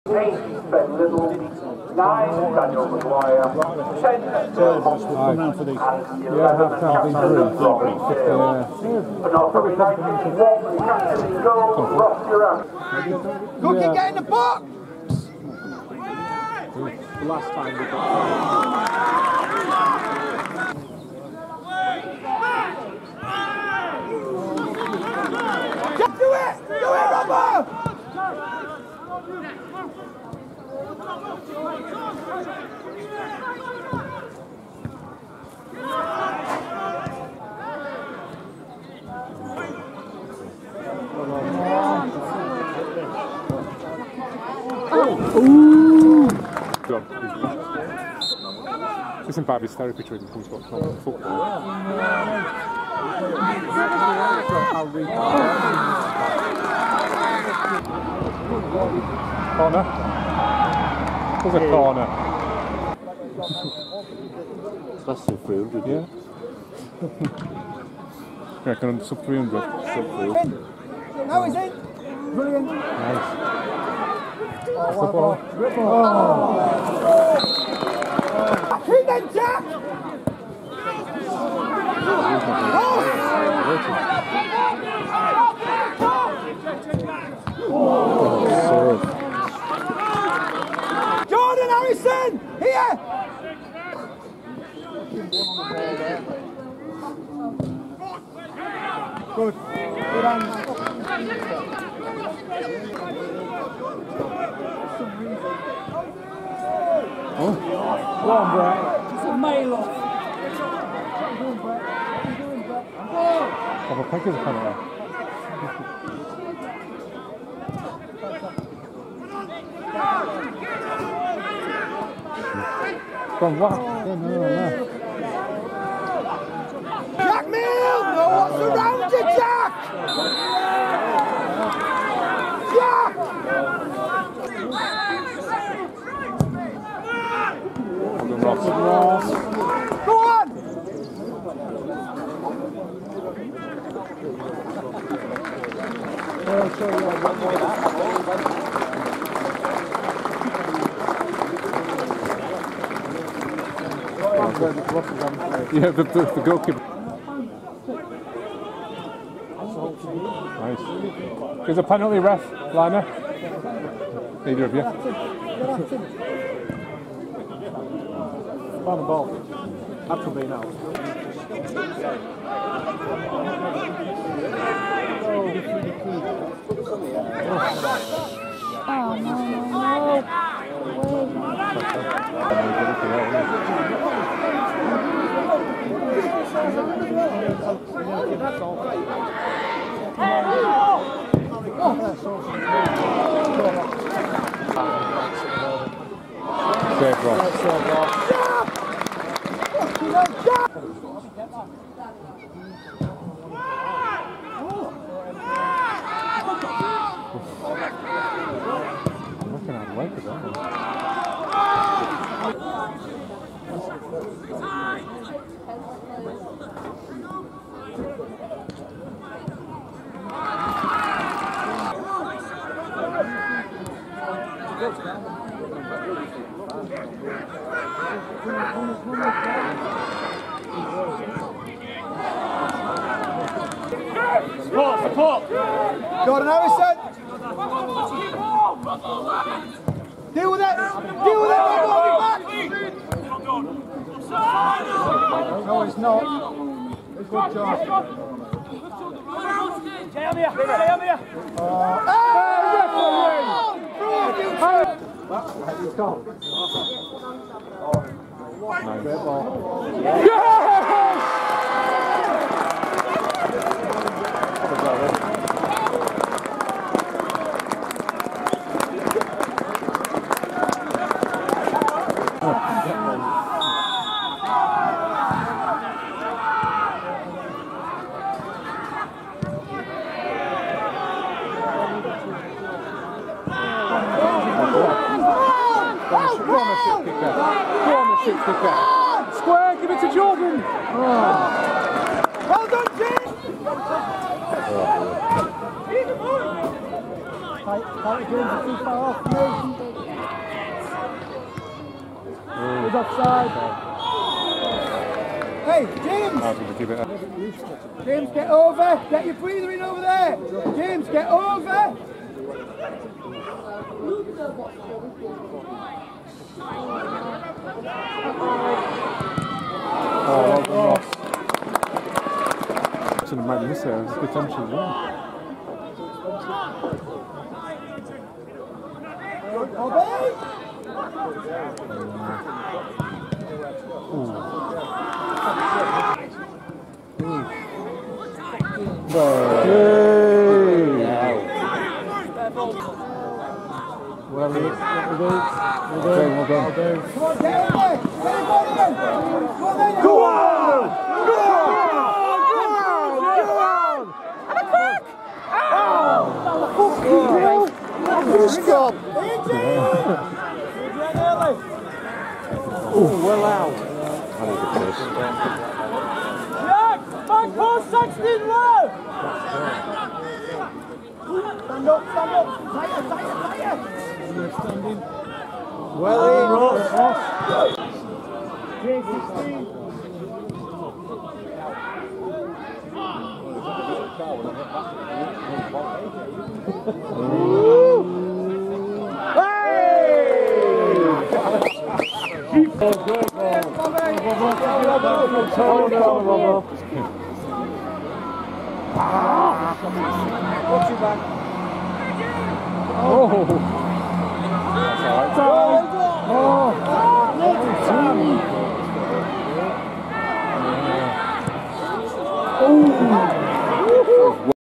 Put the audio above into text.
8, Ben Little, 9, Daniel Maguire, 10, Bill Hopkins, and 11, Captain Robin Dale. But not from 91, captain in goal, Ross Durant. Cookie, get in the box! The last time we got Do it! Do it, Robert! This isn't bad, his therapy treatment comes back from football. Corner. There's a corner. it's less than 300. Yeah. I reckon sub 300. Sub 300. Now he's in. Brilliant. Nice. Oh, what a ball. Hit then, Jack! Jordan Harrison! Here! Good. Good hands. Oh. Go on, Brett. It's a mail off. Oh, the Packers are coming out. From what? No. Jack Mill! No, what's around you, Jack? Jack! Ross. Go on! Yeah, the goalkeeper. Nice. There's a penalty, ref, Liner. Neither of you. On the ball. After being out. Oh, no. Save Ross. Looking at like it, aren't Support! Jordan Harrison! Deal with it! Deal with it! Back! No, it's not. It's good job. Stay on here! Stay on here! He's gone. Great ball. Square, give it to Jordan. Well done, Jim! Fight again, too far off, He's offside. Hey, James! I'll keep it. James, get over! Get your breather in over there! James, get over! Oh, well, shouldn't have made this there. It's good tension as well. Well done. Come on, get over! Go on! Stop! Oh, well out. I need a kiss. Jack! Back post 16 low! Stand up! Tighter! Standing. Well in, Ross. Oh! That's all right.